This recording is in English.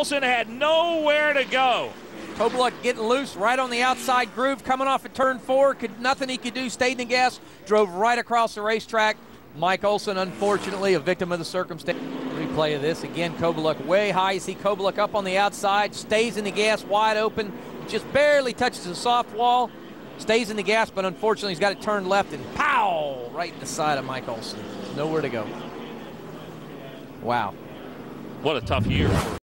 Olson had nowhere to go. Kobyluck getting loose right on the outside groove, coming off at turn 4. Nothing he could do, stayed in the gas, drove right across the racetrack. Mike Olson, unfortunately, a victim of the circumstance. Replay of this. Again, Kobyluck way high. You see Kobyluck up on the outside, stays in the gas wide open, just barely touches the soft wall, stays in the gas, but unfortunately he's got it turned left and pow! Right in the side of Mike Olson. Nowhere to go. Wow. What a tough year.